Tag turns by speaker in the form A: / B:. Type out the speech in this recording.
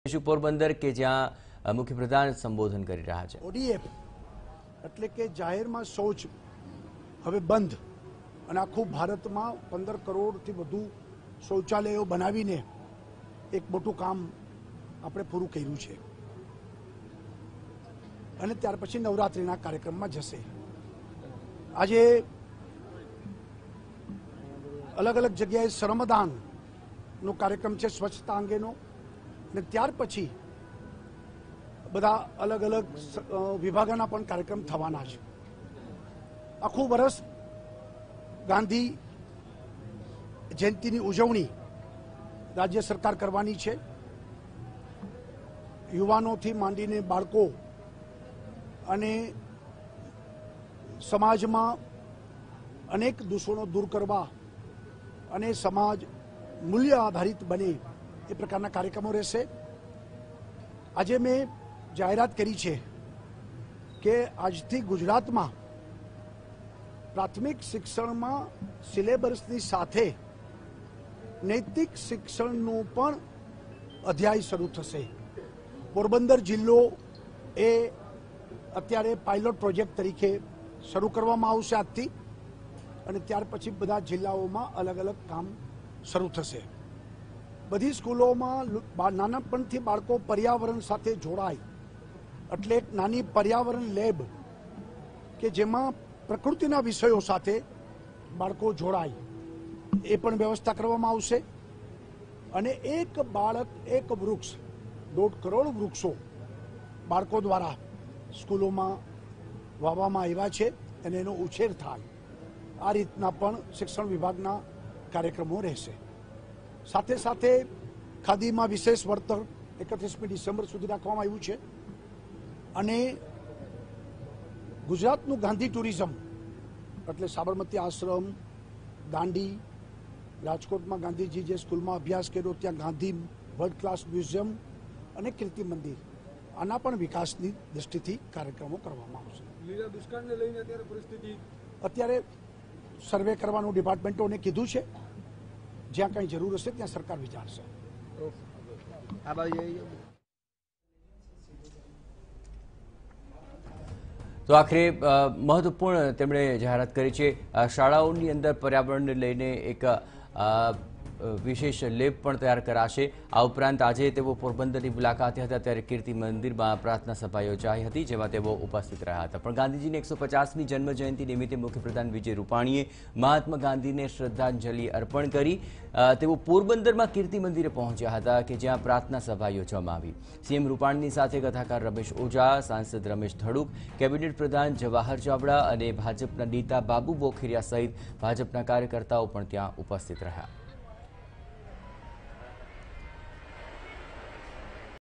A: પોરબંદર કે જ્યાં મુખ્યપ્રધાન સંબોધન કરી રહ્યા છે।
B: ઓડીએફ એટલે કે જાહેરમાં શૌચ હવે બંધ અને આખું ભારતમાં 15 કરોડથી વધુ શૌચાલયો બનાવીને એક મોટું કામ આપણે પૂરું કર્યું છે અને ત્યાર પછી નવરાત્રિના કાર્યક્રમમાં જશે। આજે અલગ અલગ જગ્યાએ શ્રમદાનનો કાર્યક્રમ છે સ્વચ્છતા અંગેનો ને ત્યાર પછી બધા અલગ અલગ વિભાગના પણ કાર્યક્રમ થવાના છે। આખું વર્ષ ગાંધી જયંતિની ઉજવણી રાજ્ય સરકાર કરવાની છે। યુવાનોથી માંડીને બાળકો અને સમાજમાં અનેક દૂષણો દૂર કરવા અને સમાજ મૂલ્ય આધારિત બને એ પ્રકારના કાર્યક્રમો રહેશે। આજે મેં જાહેરાત કરી છે કે આજથી ગુજરાતમાં પ્રાથમિક શિક્ષણમાં સિલેબસની સાથે નૈતિક શિક્ષણનો પણ અધ્યાય શરૂ થશે। પોરબંદર જિલ્લો એ અત્યારે પાયલોટ પ્રોજેક્ટ તરીકે શરૂ કરવામાં આવશે આજથી અને ત્યાર પછી બધા જિલ્લાઓમાં અલગ અલગ કામ શરૂ થશે। બધી સ્કૂલોમાં નાનપણથી બાળકો પર્યાવરણ સાથે જોડાય એટલે એક નાની પર્યાવરણ લેબ કે જેમાં પ્રકૃતિના વિષયો સાથે બાળકો જોડાય એ પણ વ્યવસ્થા કરવામાં આવશે અને એક બાળક એક વૃક્ષ 1.5 કરોડ વૃક્ષો બાળકો દ્વારા સ્કૂલોમાં વાવવામાં આવ્યા છે અને એનો ઉછેર થાય આ રીતના પણ શિક્ષણ વિભાગના કાર્યક્રમો રહેશે। સાથે સાથે ખાદીમાં વિશેષ વળતર 31મી ડિસેમ્બર સુધી રાખવામાં આવ્યું છે અને ગુજરાતનું ગાંધી ટુરિઝમ એટલે સાબરમતી આશ્રમ, દાંડી, રાજકોટમાં ગાંધીજી જે સ્કૂલમાં અભ્યાસ કર્યો ત્યાં ગાંધી વર્લ્ડ ક્લાસ મ્યુઝિયમ અને કીર્તિ મંદિર આના પણ વિકાસની દૃષ્ટિથી કાર્યક્રમો કરવામાં આવશે।
C: લીલા દુષ્કાળને લઈને અત્યારે પરિસ્થિતિ
B: અત્યારે સર્વે કરવાનું ડિપાર્ટમેન્ટોને કીધું છે, જ્યાં કંઈ જરૂર હશે ત્યાં સરકાર વિચારશે।
A: તો આખરે મહત્વપૂર્ણ તેમણે જાહેરાત કરી છે શાળાઓની અંદર પર્યાવરણને લઈને એક વિશેષ લેબ પણ તૈયાર કરાશે। આ ઉપરાંત આજે તેઓ પોરબંદરની મુલાકાતે હતા ત્યારે કીર્તિ મંદિરમાં પ્રાર્થના સભા યોજાઈ હતી જેમાં તેઓ ઉપસ્થિત રહ્યા હતા। પણ ગાંધીજીની 150મી જન્મજયંતિ નિમિત્તે મુખ્યપ્રધાન વિજય રૂપાણીએ મહાત્મા ગાંધીને શ્રદ્ધાંજલિ અર્પણ કરી તેઓ પોરબંદરમાં કીર્તિ મંદિરે પહોંચ્યા હતા કે જ્યાં પ્રાર્થના સભા યોજવામાં આવી। સીએમ રૂપાણીની સાથે કથાકાર રમેશ ઓઝા, સાંસદ રમેશ ધડુક, કેબિનેટ પ્રધાન જવાહર ચાવડા અને ભાજપના નેતા બાબુ બોખીરિયા સહિત ભાજપના કાર્યકર્તાઓ પણ ત્યાં ઉપસ્થિત રહ્યા।